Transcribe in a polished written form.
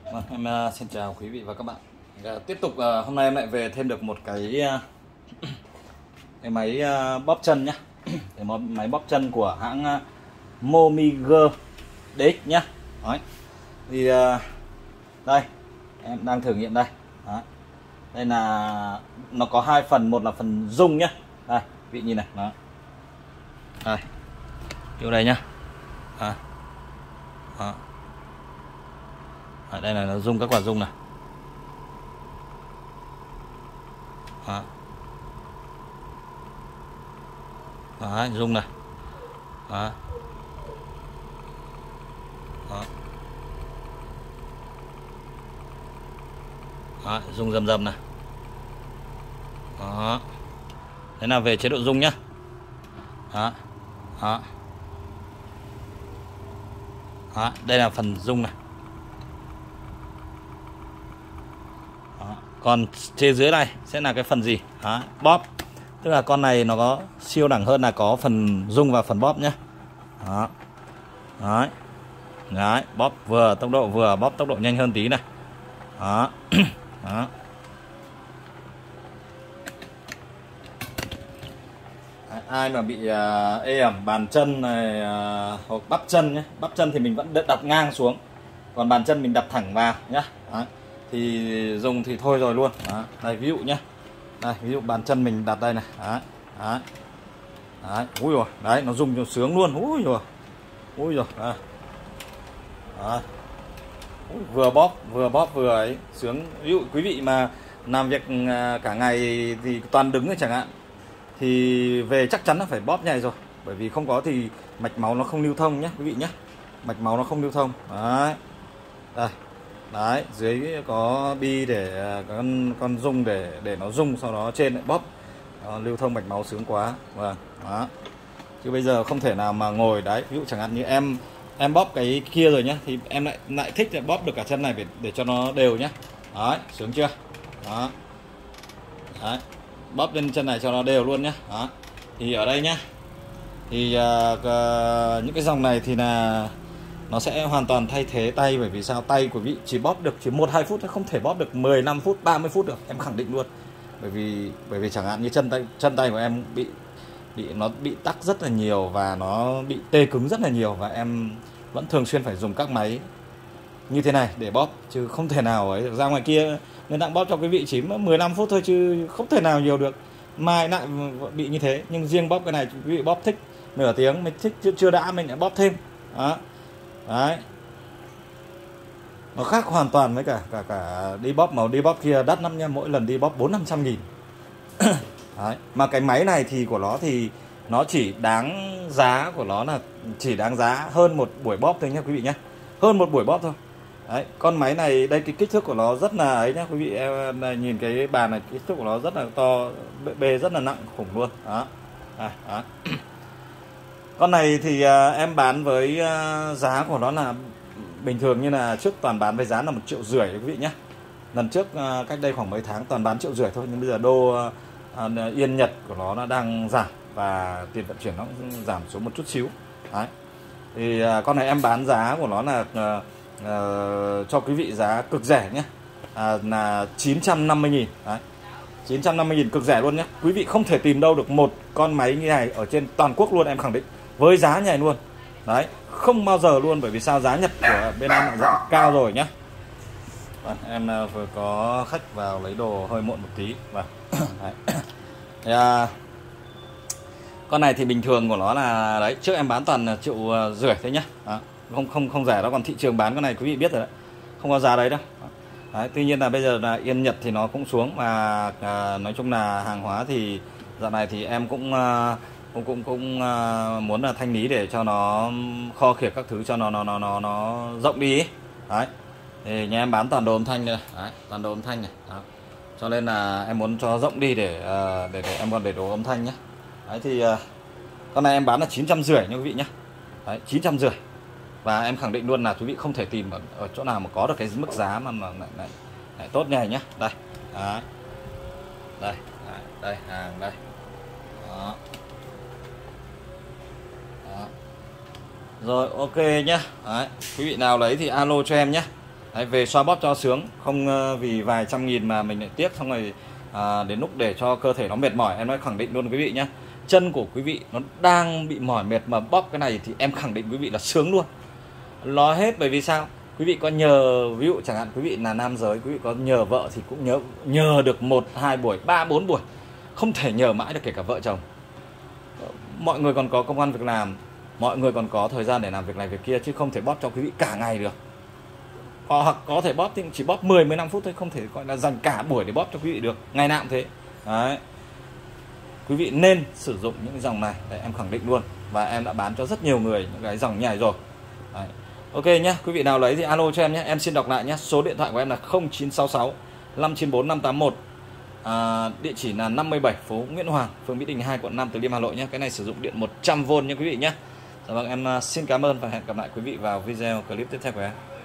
Vâng, em xin chào quý vị và các bạn. Tiếp tục hôm nay em lại về thêm được một cái máy bóp chân nhá. Cái máy bóp chân của hãng Momiger DX nhá. Đấy. Thì đây em đang thử nghiệm đây. Đấy. Đây là nó có hai phần, một là phần rung nhá. Đây, vị nhìn này. Đó. Đây. Kiểu đây nhá. Đó. Đó. Đây là nó rung các quả rung này. Đó. Đó, rung này. Đó. Đó. Đó, rung rầm rầm này. Đó. Đấy là về chế độ rung nhá. Đó. Đó. Đó, đây là phần rung này. Đó. Còn trên dưới này sẽ là cái phần gì? Đó, bóp. Tức là con này nó có siêu đẳng hơn là có phần rung và phần bóp nhé. Đó. Đấy. Đấy, bóp vừa tốc độ vừa, bóp tốc độ nhanh hơn tí này. Đó. Đó. Ai mà bị ê ẩm bàn chân này hoặc bắp chân nhé. Bắp chân thì mình vẫn đặt ngang xuống, còn bàn chân mình đặt thẳng vào nhá. Đấy. Thì dùng thì thôi rồi luôn. Đó. Đây ví dụ nhé. Đây ví dụ bàn chân mình đặt đây này. Đấy. Đấy. Đấy. Úi rồi, đấy nó rung cho sướng luôn. Úi rồi. Úi rồi. Đấy. Đấy. Úi, vừa bóp vừa ấy sướng. Ví dụ quý vị mà làm việc cả ngày thì toàn đứng chẳng hạn, thì về chắc chắn là phải bóp nhảy rồi, bởi vì không có thì mạch máu nó không lưu thông nhé quý vị nhé. Mạch máu nó không lưu thông. Đấy. Đây. Đấy, dưới có bi để con rung để nó rung, sau đó trên lại bóp. Đó, lưu thông mạch máu sướng quá. Vâng. Đó. Chứ bây giờ không thể nào mà ngồi đấy, ví dụ chẳng hạn như em bóp cái kia rồi nhá, thì em lại thích là bóp được cả chân này để cho nó đều nhá. Đấy, sướng chưa? Đó. Đấy. Bóp lên chân này cho nó đều luôn nhá. Đó. Thì ở đây nhá. Thì những cái dòng này thì là nó sẽ hoàn toàn thay thế tay, bởi vì sao? Tay của vị chỉ bóp được chỉ 1-2 phút, không thể bóp được 15 phút, 30 phút được, em khẳng định luôn. Bởi vì chẳng hạn như chân tay của em nó bị tắc rất là nhiều và nó bị tê cứng rất là nhiều, và em vẫn thường xuyên phải dùng các máy như thế này để bóp, chứ không thể nào ấy ra ngoài kia nên đang bóp cho cái vị chỉ 15 phút thôi, chứ không thể nào nhiều được. Mai lại bị như thế, nhưng riêng bóp cái này quý vị bóp thích nửa tiếng, mình thích chưa đã mình lại bóp thêm. Đó. Đấy. Nó khác hoàn toàn với cả đi bóp, mà đi bóp kia đắt lắm nha, mỗi lần đi bóp 400-500 nghìn. Đấy. Mà cái máy này thì của nó thì nó chỉ đáng giá của nó là chỉ đáng giá hơn một buổi bóp thôi nhé quý vị nhé, hơn một buổi bóp thôi. Đấy. Con máy này đây, cái kích thước của nó rất là ấy nhá quý vị, em nhìn cái bàn này, kích thước của nó rất là to, bề rất là nặng khủng luôn. Đó. Đó. Con này thì em bán với giá của nó là bình thường, như là trước toàn bán với giá là 1,5 triệu quý vị nhé. Lần trước cách đây khoảng mấy tháng toàn bán 1,5 triệu thôi, nhưng bây giờ đô yên Nhật của nó đang giảm và tiền vận chuyển nó cũng giảm xuống một chút xíu. Đấy. Thì con này em bán giá của nó là cho quý vị giá cực rẻ nhé, là 950.000. Đấy. 950.000 cực rẻ luôn nhé. Quý vị không thể tìm đâu được một con máy như này ở trên toàn quốc luôn, em khẳng định với giá như này luôn. Đấy, không bao giờ luôn, bởi vì sao? Giá Nhật của bên em là giá cao rồi nhá. Em vừa có khách vào lấy đồ hơi muộn một tí. Con này thì bình thường của nó là đấy, trước em bán toàn 1,5 triệu thế nhá. Đó. Không rẻ đó, còn thị trường bán con này quý vị biết rồi đấy, không có giá đấy đâu. Đấy, tuy nhiên là bây giờ là yên Nhật thì nó cũng xuống, và nói chung là hàng hóa thì dạo này thì em cũng muốn là thanh lý để cho nó kho khiệt các thứ cho nó rộng đi ấy. Đấy. Thì nhà em bán toàn đồ âm thanh này. Đấy, toàn đồ âm thanh này. Đó. Cho nên là em muốn cho rộng đi để em còn để đồ âm thanh nhé. Đấy thì con này em bán là 950 nha quý vị nhé. Đấy, 950. Và em khẳng định luôn là quý vị không thể tìm ở chỗ nào mà có được cái mức giá mà lại tốt như này nhé. Đây. Đấy. Đây, đây hàng đây. Đó. Đó. Rồi ok nhá. Đấy, quý vị nào lấy thì alo cho em nhé. Đấy, về xoa bóp cho sướng, không vì vài trăm nghìn mà mình lại tiếc, xong rồi đến lúc để cho cơ thể nó mệt mỏi. Em nói khẳng định luôn quý vị nhé, chân của quý vị nó đang bị mỏi mệt mà bóp cái này thì em khẳng định quý vị là sướng luôn. Lo hết, bởi vì sao? Quý vị có nhờ, ví dụ chẳng hạn quý vị là nam giới, quý vị có nhờ vợ thì cũng nhờ được 1, 2 buổi, 3, 4 buổi. Không thể nhờ mãi được, kể cả vợ chồng. Mọi người còn có công ăn việc làm, mọi người còn có thời gian để làm việc này việc kia, chứ không thể bóp cho quý vị cả ngày được. Hoặc có thể bóp thì chỉ bóp 10-15 phút thôi, không thể gọi là dành cả buổi để bóp cho quý vị được. Ngày nào cũng thế. Đấy. Quý vị nên sử dụng những cái dòng này, để em khẳng định luôn. Và em đã bán cho rất nhiều người những cái dòng nhảy rồi. Đấy. Ok nhé, quý vị nào lấy thì alo cho em nhé. Em xin đọc lại nhé. Số điện thoại của em là 0966 594 581. Địa chỉ là 57 phố Nguyễn Hoàng, phường Mỹ Đình 2, quận 5, Từ Liêm, Hà Nội nhé. Cái này sử dụng điện 100V nha quý vị nhé. Dạ vâng, em xin cảm ơn và hẹn gặp lại quý vị vào video clip tiếp theo của em.